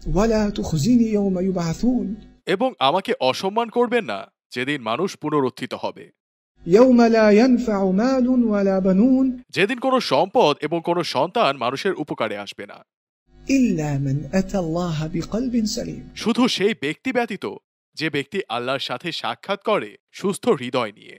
ولا تخزني يوم يبعثون এবং আমাকে অসম্মান করবেন না যেদিন মানুষ পুনরুত্থিত হবে। يوم لا ينفع مال ولا بنون যেদিন কোনো সম্পদ এবং কোনো সন্তান মানুষের উপকারে আসবে না, إلا من أتى الله بقلب سليم শুধু সেই ব্যক্তি ব্যতীত যে ব্যক্তি আল্লাহর সাথে সাক্ষাৎ করে সুস্থ হৃদয় নিয়ে।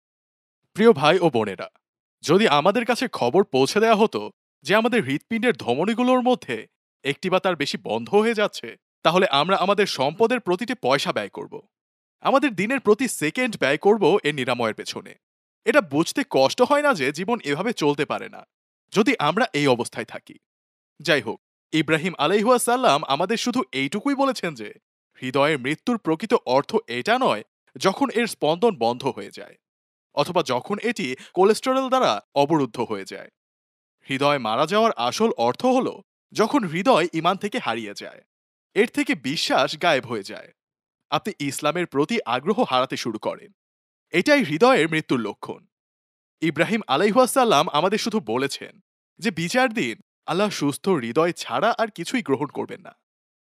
প্রিয় ভাই ও বোনেরা, যদি আমাদের কাছে খবর পৌঁছে দেওয়া হতো যে আমাদের হৃৎপিণ্ডের ধমনীগুলোর মধ্যে একটি বা তার বেশি বন্ধ হয়ে যাচ্ছে, তাহলে আমরা আমাদের সম্পদের প্রতিটি পয়সা ব্যয় করব, আমাদের দিনের প্রতি সেকেন্ড ব্যয় করব এর নিরাময়ের পেছনে। এটা বুঝতে কষ্ট হয় না যে জীবন এভাবে চলতে পারে না যদি আমরা এই অবস্থায় থাকি। যাই হোক, ইব্রাহিম আলাইহিসসালাম আমাদের শুধু এইটুকুই বলেছেন যে হৃদয়ের মৃত্যুর প্রকৃত অর্থ এটা নয় যখন এর স্পন্দন বন্ধ হয়ে যায় অথবা যখন এটি কোলেস্টেরল দ্বারা অবরুদ্ধ হয়ে যায়। হৃদয় মারা যাওয়ার আসল অর্থ হল যখন হৃদয় ঈমান থেকে হারিয়ে যায়, এর থেকে বিশ্বাস গায়েব হয়ে যায়, আপনি ইসলামের প্রতি আগ্রহ হারাতে শুরু করেন। এটাই হৃদয়ের মৃত্যুর লক্ষণ। ইব্রাহিম আলাইহিসসালাম আমাদের শুধু বলেছেন যে বিচার দিন আল্লাহ সুস্থ হৃদয় ছাড়া আর কিছুই গ্রহণ করবেন না।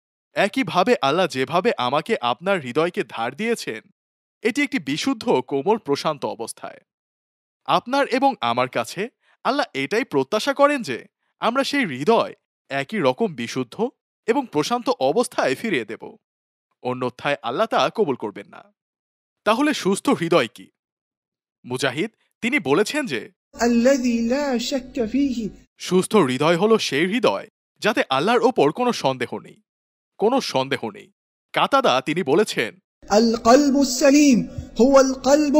একইভাবে আল্লাহ যেভাবে আমাকে আপনার হৃদয়কে ধার দিয়েছেন, এটি একটি বিশুদ্ধ কোমল প্রশান্ত অবস্থায়। আপনার এবং আমার কাছে আল্লাহ এটাই প্রত্যাশা করেন যে আমরা সেই হৃদয় একই রকম বিশুদ্ধ এবং প্রশান্ত অবস্থায় ফিরিয়ে দেব, অন্যথায় আল্লাহ তা কবুল করবেন না। তাহলে সুস্থ হৃদয় কি? মুজাহিদ তিনি বলেছেন যে الذي لا شك فيه সুস্থ হৃদয় হলো সেই হৃদয় যাতে আল্লাহর ওপর কোনো সন্দেহ নেই, কোনো সন্দেহ নেই। কাতাদা তিনি বলেছেন القلب السليم هو القلب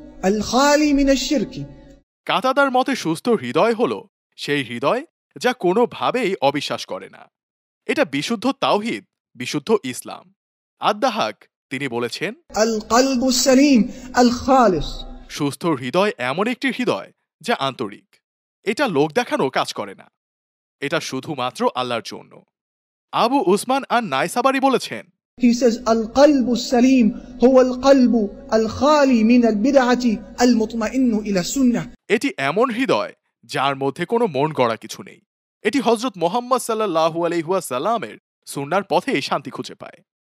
الخالي من الشرك কাতাদার মতে সুস্থ হৃদয় হলো সেই হৃদয় যা কোনোভাবেই অবিশ্বাস করে না। এটা বিশুদ্ধ তাওহীদ, বিশুদ্ধ ইসলাম। আদ-দাহাক তিনি বলেছেন القلب السليم الخالص সুস্থ হৃদয় এমন একটি হৃদয় যা আন্তরিক, এটা লোক দেখানো কাজ করে না, এটা শুধুমাত্র আল্লাহর জন্য। আবু উসমান আন-নাইসাবারি বলেছেন He says القلب السليم هو القلب الخالي من البدعة المطمئن إلى السنة এটি এমন হৃদয় যার মধ্যে কোনো মন গড়া কিছু নেই, এটি হযরত মুহাম্মদ সাল্লাল্লাহু আলাইহি ওয়াসাল্লামের সুন্নাহর পথে শান্তি খুঁজে পায়।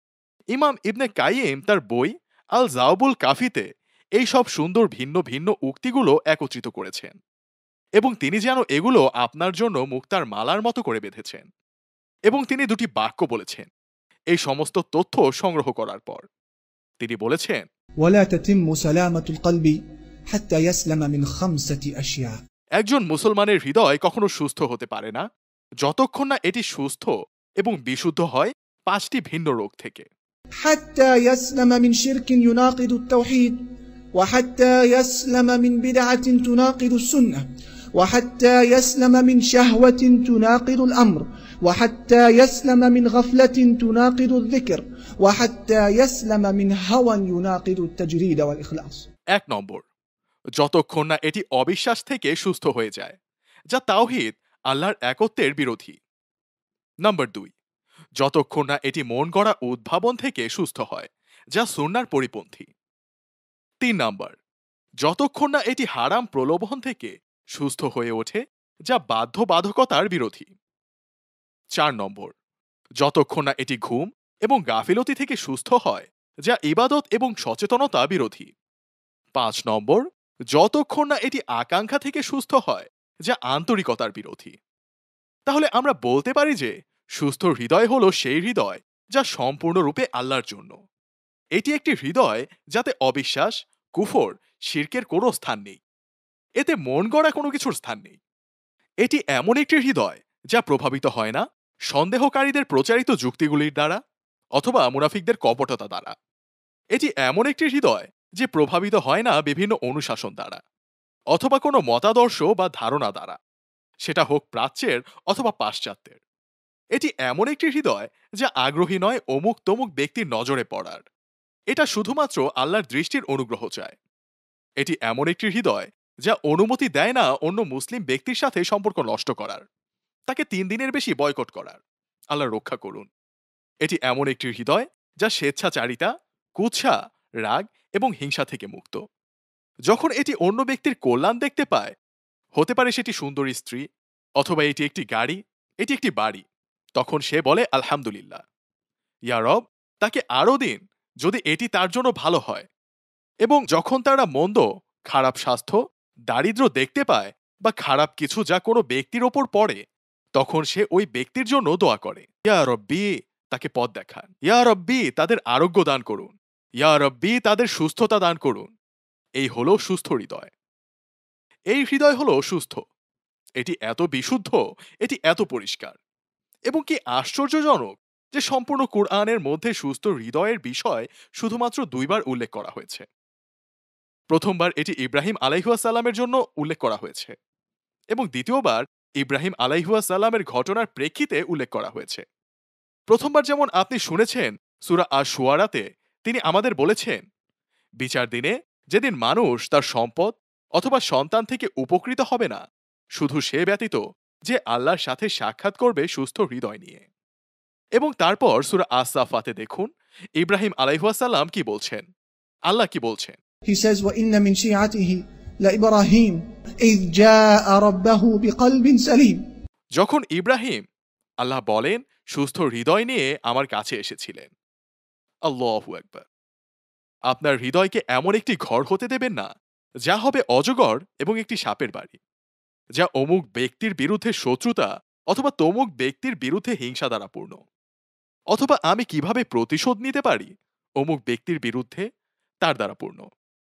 ইমাম ইবনে কাইয়িম তার বই আল জাওবুল কাফিতে এই সব সুন্দর ভিন্ন ভিন্ন উক্তিগুলো একত্রিত করেছেন এবং তিনি যেন এগুলো আপনার জন্য মুক্তার মালার মতো করে বেঁধেছেন। এবং তিনি দুটি বাক্য বলেছেন এই সমস্ত তথ্য সংগ্রহ করার পর। তিনি বলেছেন ولا تتم سلامة القلب حتى يسلم من 5 أشياء একজন মুসলমানের হৃদয় কখনো সুস্থ হতে পারে না যতক্ষণ না এটি সুস্থ এবং বিশুদ্ধ হয় 5টি ভিন্ন রোগ থেকে। حتى يسلم من شرك يناقض التوحيد وحتى يسلم من بدعة تناقض السنة وحتى يسلم من شهوة تناقض الأمر وحتى يسلم من غفلة تناقض الذكر وحتى يسلم من هوى يناقض التجريد والإخلاص 1 নম্বর, যতক্ষণ না এটি অবিশ্বাস থেকে সুস্থ হয়ে যায় যা তাওহীদ আল্লাহর একত্বের বিরোধী। নাম্বার 2, যতক্ষণ না এটি মন গড়া উদ্ভাবন থেকে সুস্থ হয় যা সুন্নাহর পরিপন্থী। 3 নম্বর, যতক্ষণ না এটি হারাম প্রলোভন থেকে সুস্থ হয়ে ওঠে যা বাধ্যবাধকতার বিরোধী। 4 নম্বর, যতক্ষণ না এটি ঘুম এবং গাফিলতি থেকে সুস্থ হয় যা ইবাদত এবং সচেতনতা বিরোধী। 5 নম্বর, যতক্ষণ না এটি আকাঙ্ক্ষা থেকে সুস্থ হয় যা আন্তরিকতার বিরোধী। তাহলে আমরা বলতে পারি যে সুস্থ হৃদয় হলো সেই হৃদয় যা সম্পূর্ণরূপে আল্লাহর জন্য। এটি একটি হৃদয় যাতে অবিশ্বাস, কুফর, শিরকের কোনো স্থান নেই, এতে মন গড়া কোনো কিছুর স্থান নেই। এটি এমন একটি হৃদয় যা প্রভাবিত হয় না সন্দেহকারীদের প্রচারিত যুক্তিগুলির দ্বারা অথবা মুনাফিকদের কপটতা দ্বারা। এটি এমন একটি হৃদয় যে প্রভাবিত হয় না বিভিন্ন অনুশাসন দ্বারা অথবা কোনো মতাদর্শ বা ধারণা দ্বারা, সেটা হোক প্রাচ্যের অথবা পাশ্চাত্যের। এটি এমন একটি হৃদয় যা আগ্রহী নয় অমুক তমুক ব্যক্তির নজরে পড়ার, এটা শুধুমাত্র আল্লাহর দৃষ্টির অনুগ্রহ চায়। এটি এমন একটি হৃদয় যা অনুমতি দেয় না অন্য মুসলিম ব্যক্তির সাথে সম্পর্ক নষ্ট করার, তাকে 3 দিনের বেশি বয়কট করার। আল্লাহ রক্ষা করুন। এটি এমন একটি হৃদয় যা স্বেচ্ছাচারিতা, কুৎসা, রাগ এবং হিংসা থেকে মুক্ত। যখন এটি অন্য ব্যক্তির কল্যাণ দেখতে পায়, হতে পারে সেটি সুন্দরী স্ত্রী অথবা এটি একটি গাড়ি, এটি একটি বাড়ি, তখন সে বলে আলহামদুলিল্লাহ। ইয়া রব, তাকে আরও দিন যদি এটি তার জন্য ভালো হয়। এবং যখন তারা মন্দ, খারাপ স্বাস্থ্য, দারিদ্র্য দেখতে পায় বা খারাপ কিছু যা কোনো ব্যক্তির ওপর পড়ে, তখন সে ওই ব্যক্তির জন্য দোয়া করে, ইয়া রব্বি, তাকে পথ দেখান। ইয়া রব্বি, তাদের আরোগ্য দান করুন। ইয়া রব্বি, তাদের সুস্থতা দান করুন। এই হলো সুস্থ হৃদয়। এই হৃদয় হলো সুস্থ। এটি এত বিশুদ্ধ, এটি এত পরিষ্কার। এবং কি আশ্চর্যজনক যে সম্পূর্ণ কুরআনের মধ্যে সুস্থ হৃদয়ের বিষয় শুধুমাত্র 2 বার উল্লেখ করা হয়েছে। প্রথমবার এটি ইব্রাহিম আলাইহিসসালামের জন্য উল্লেখ করা হয়েছে এবং দ্বিতীয়বার ইব্রাহিম আলাইহিসসালামের ঘটনার প্রেক্ষিতে উল্লেখ করা হয়েছে। প্রথমবার যেমন আপনি শুনেছেন সূরা আশ-শুআরাতে তিনি আমাদের বলেছেন, বিচার দিনে যেদিন মানুষ তার সম্পদ অথবা সন্তান থেকে উপকৃত হবে না, শুধু সে ব্যতীত যে আল্লাহর সাথে সাক্ষাৎ করবে সুস্থ হৃদয় নিয়ে। এবং তারপর সূরা আস-সাফাতে দেখুন ইব্রাহিম আলাইহিসসালাম কি বলছেন, আল্লাহ কি বলছেন। He says, وَإِنَّ مِنْ شِيعَتِهِ لَإِبْرَاهِيمَ إِذْ جَاءَ رَبَّهُ بِقَلْبٍ سَلِيمٍ। যখন ইব্রাহিম, আল্লাহ বলেন, সুস্থ হৃদয় নিয়ে আমার কাছে এসেছিলেন। আল্লাহু আকবার। আপনার হৃদয়কে এমন একটি ঘর হতে দেবেন না যা হবে অজগর এবং একটি সাপের বাড়ি, যা অমুক ব্যক্তির বিরুদ্ধে শত্রুতা অথবা তমুক ব্যক্তির বিরুদ্ধে হিংসা দ্বারা পূর্ণ, অথবা আমি কিভাবে প্রতিশোধ নিতে পারি অমুক ব্যক্তির বিরুদ্ধে তার দ্বারা পূর্ণ।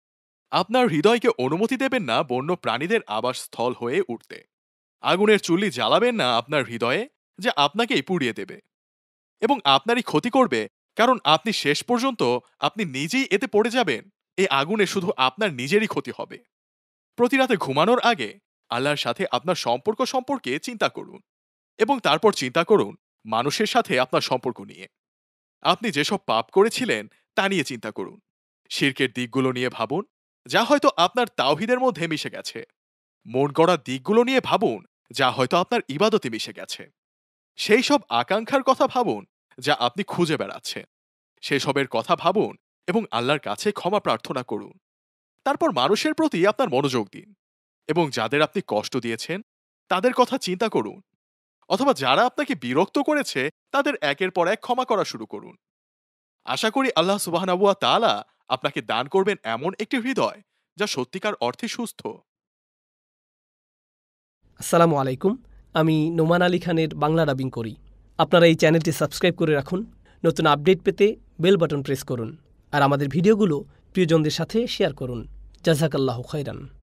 আপনার হৃদয়কে অনুমতি দেবেন না বন্য প্রাণীদের আবাসস্থল হয়ে উঠতে। আগুনের চুল্লি জ্বালাবেন না আপনার হৃদয়ে, যা আপনাকেই পুড়িয়ে দেবে এবং আপনারই ক্ষতি করবে, কারণ আপনি শেষ পর্যন্ত আপনি নিজেই এতে পড়ে যাবেন। এই আগুনে শুধু আপনার নিজেরই ক্ষতি হবে। প্রতি রাতে ঘুমানোর আগে আল্লাহর সাথে আপনার সম্পর্ক সম্পর্কে চিন্তা করুন এবং তারপর চিন্তা করুন মানুষের সাথে আপনার সম্পর্ক নিয়ে। আপনি যেসব পাপ করেছিলেন তা নিয়ে চিন্তা করুন। শিরকের দিকগুলো নিয়ে ভাবুন, যা হয়তো আপনার তাওহীদের মধ্যে মিশে গেছে। মন গড়া দিকগুলো নিয়ে ভাবুন, যা হয়তো আপনার ইবাদতে মিশে গেছে। সেই সব আকাঙ্ক্ষার কথা ভাবুন যা আপনি খুঁজে বেড়াচ্ছেন। সেসবের কথা ভাবুন এবং আল্লাহর কাছে ক্ষমা প্রার্থনা করুন। তারপর মানুষের প্রতি আপনার মনোযোগ দিন এবং যাদের আপনি কষ্ট দিয়েছেন তাদের কথা চিন্তা করুন, অথবা যারা আপনাকে বিরক্ত করেছে তাদের একের পর এক ক্ষমা করা শুরু করুন। আশা করি আল্লাহ সুবহানাহু ওয়া তাআলা আপনাকে দান করবেন এমন একটি হৃদয় যা সত্যিকার অর্থে সুস্থ। আসসালামু আলাইকুম, আমি নোমান আলী খানের বাংলা ডাবিং করি। আপনারা এই চ্যানেলটি সাবস্ক্রাইব করে রাখুন। নতুন আপডেট পেতে বেল বাটন প্রেস করুন আর আমাদের ভিডিওগুলো প্রিয়জনদের সাথে শেয়ার করুন। জাযাকাল্লাহু খাইরান।